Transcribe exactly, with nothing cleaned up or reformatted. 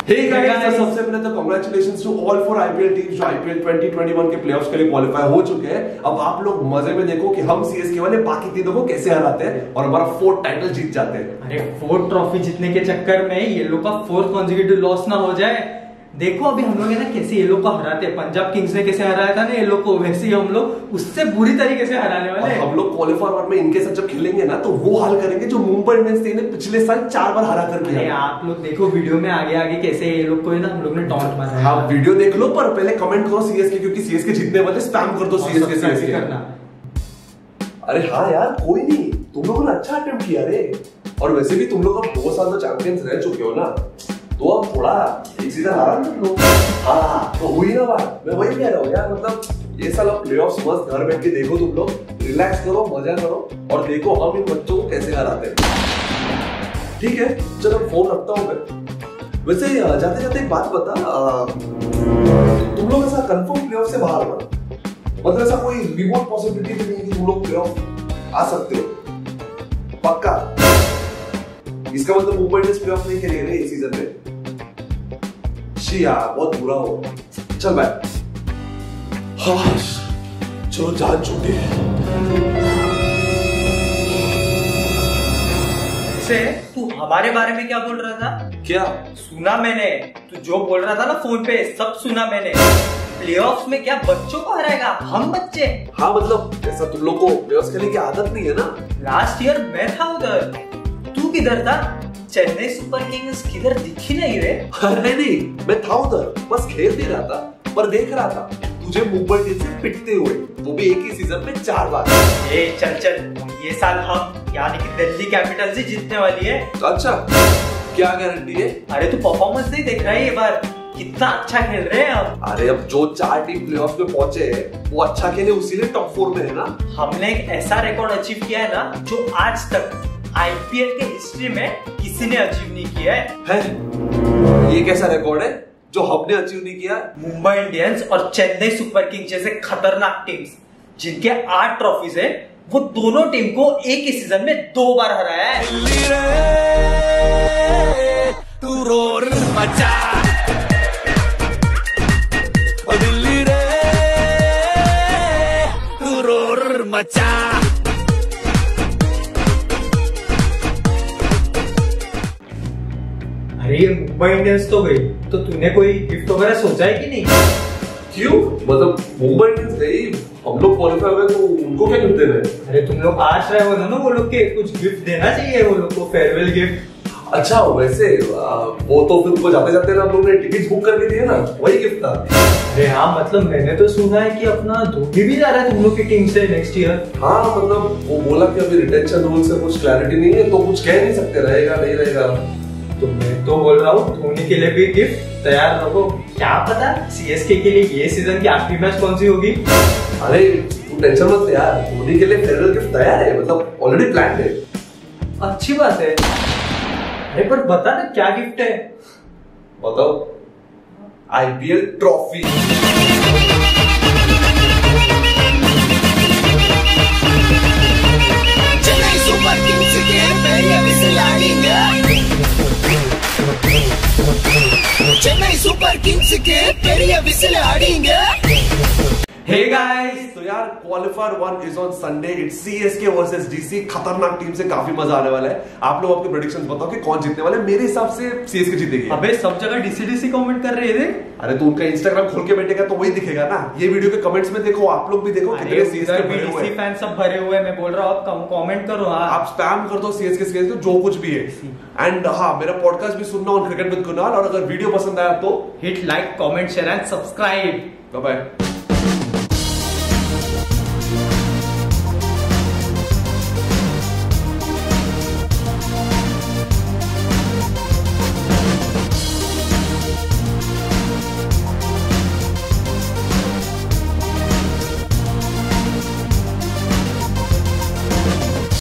Hey guys, तो सबसे पहले तो congratulations to all four I P L teams जो I P L twenty twenty-one के प्लेऑफ्स के लिए क्वालिफाई हो चुके हैं। अब आप लोग मजे में देखो कि हम C S K वाले बाकी टीमों को कैसे हराते हैं और हमारा फोर्थ टाइटल जीत जाते हैं। अरे फोर्थ ट्रॉफी जीतने के चक्कर में ये लोग का फोर्थ कॉन्जिक्यूटिव लॉस ना हो जाए। देखो अभी हम लोग है ना कैसे ये लोग को हराते हैं। पंजाब किंग्स ने कैसे हराया था ना ये लोग को, वैसे ही हम लोग उससे बुरी तरीके से हराने वाले हैं। हम लोग क्वालिफायर वन में इनके साथ जब खेलेंगे ना तो वो हाल करेंगे जो मुंबई इंडियंस ने पिछले साल चार बार हरा कर दिया। आप लोग देखो वीडियो में आगे आगे कैसे ये लोग को है ना हम लोग ने टॉन्ट मारा है। हाँ वीडियो देख लो, पर पहले कमेंट करो सीएसके, क्योंकि सीएसके जीतने वाले स्पैम कर दो सीएसके सीएसके करना। अरे हाँ यार कोई नहीं, तुम लोगों ने अच्छा अटेम्प्ट किया रे। और वैसे भी तुम लोग अब दो साल तो चैंपियंस रह चुके हो ना, तो अब थोड़ा एक सीजन आराम कर लो। हाँ तो हुई ना बात, मैं वही कह रहा हूँ यार, मतलब ये साल अब प्लेऑफ्स मस्त घर बैठ के देखो, तुम लोग रिलैक्स करो, मजा करो और देखो हम इन बच्चों को कैसे हराते हैं। ठीक है चलो फोन रखता हूँ मैं। वैसे जाते जाते एक बात बता, तुम लोग ऐसा कंफर्म प्लेऑफ से बाहर ना, मतलब ऐसा कोई रिमोट पॉसिबिलिटी भी नहीं कि तुम लोग प्लेऑफ आ सकते हो पक्का? इसका मतलब मुंबई इंडियंस प्लेऑफ नहीं खेलेंगे इस सीजन में। शी यार बहुत बुरा हो। चल भाई, हाँ चलो जान चुके हैं। से तू हमारे बारे में क्या बोल रहा था? क्या सुना मैंने, तू जो बोल रहा था ना फोन पे सब सुना मैंने। प्लेऑफ्स में क्या बच्चों को हराएगा? हम बच्चे? हाँ मतलब ऐसा तुम लोग को प्लेऑफ्स खेलने की आदत नहीं है ना। लास्ट ईयर मैं था उधर, तू किधर था? चेन्नई सुपर किंग्स किधर दिखी नहीं रे। अरे नहीं, मैं था उधर, बस खेल नहीं रहा था, पर देख रहा था तुझे मुंबई इंडियंस से पिटते हुए, वो भी एक ही सीजन में चार बार। ए चल चल, ये साल हम यानी कि दिल्ली कैपिटल्स ही जीतने वाली है। अच्छा क्या गारंटी है? अरे तू परफॉर्मेंस नहीं देख रहा है ये बार, कितना अच्छा खेल रहे हैं हम। अरे अब जो चार टीम प्लेऑफ में पहुंचे हैं वो अच्छा खेले, उसीलिए टॉप फोर में है ना। हमने एक ऐसा रिकॉर्ड अचीव किया है ना जो आज तक आईपीएल के हिस्ट्री में किसी ने अचीव नहीं किया है। है? ये कैसा रिकॉर्ड है जो हमने अचीव नहीं किया? मुंबई इंडियंस और चेन्नई सुपर किंग्स जैसे खतरनाक टीम्स जिनके आठ ट्रॉफीज है, वो दोनों टीम को एक ही सीजन में दो बार हराया है। दिल्ली रे तू रोर मचा, ओ दिल्ली रे तू रोर मचा। अरे ये मुंबई इंडियंस तो गई, तो तूने कोई गिफ्ट वगैरह सोचा है कि नहीं? क्यों? मतलब मुंबई इंडियंस गई, हम लोग क्वालिफाई हुए तो उनको क्या गिफ्ट देना है? अरे तुम लोग आश रहे हो ना वो लोग के कुछ गिफ्ट देना चाहिए वो लोग को, फेयरवेल गिफ्ट। अच्छा वैसे वो तो फिर उनको जाते जाते ना हम लोग ने टिकट बुक करके दिए ना, वही गिफ्ट था। अरे हाँ मतलब मैंने तो सुना है कि अपना धोनी भी जा रहा है तुम लोग की टीम से नेक्स्ट ईयर। हाँ मतलब वो बोला कि अभी रिटेंशन रूल से कुछ क्लैरिटी नहीं है, तो कुछ कह नहीं सकते रहेगा नहीं रहेगा। तो मैं तो बोल रहा हूँ धोनी के लिए भी गिफ्ट तैयार रखो। क्या पता सीएसके के लिए ये सीजन की आखिरी मैच कौन सी होगी। अरे तू टेंशन मत यार, धोनी के लिए फेयरवेल गिफ्ट तैयार है, मतलब ऑलरेडी प्लान है। अच्छी बात है। अरे पर बता ना क्या गिफ्ट है? बताओ। IPL trophy. Chennai super kings के पहले विसल आएंगे, चेन्नई सुपर किंग्स के पहले विसल आएंगे। हे गाइस, तो यार qualifier one is on Sunday, it's CSK versus DC. खतरनाक टीम से काफी मजा आने वाला है। आप लोग अपने प्रेडिक्शंस बताओ कि कौन जीतने वाला है। मेरे हिसाब से सीएसके जीतेगी। अबे सब जगह डीसी डीसी कमेंट कर रहे थे। अरे तो उनका इंस्टाग्राम खोल के बैठेगा तो वही दिखेगा ना। ये वीडियो के कमेंट्स में देखो, आप लोग भी देखो कितने सीएसके भरे हुए हैं। फैन सब भरे हुए हैं, मैं बोल रहा हूँ आप कमेंट करो। हाँ आप स्पैम कर दो सीएसके सीएसके जो कुछ भी है। एंड हाँ मेरा पॉडकास्ट भी सुनना ऑन क्रिकेट विद कुणाल, और अगर वीडियो पसंद आया तो hit like comment share and subscribe. Bye bye.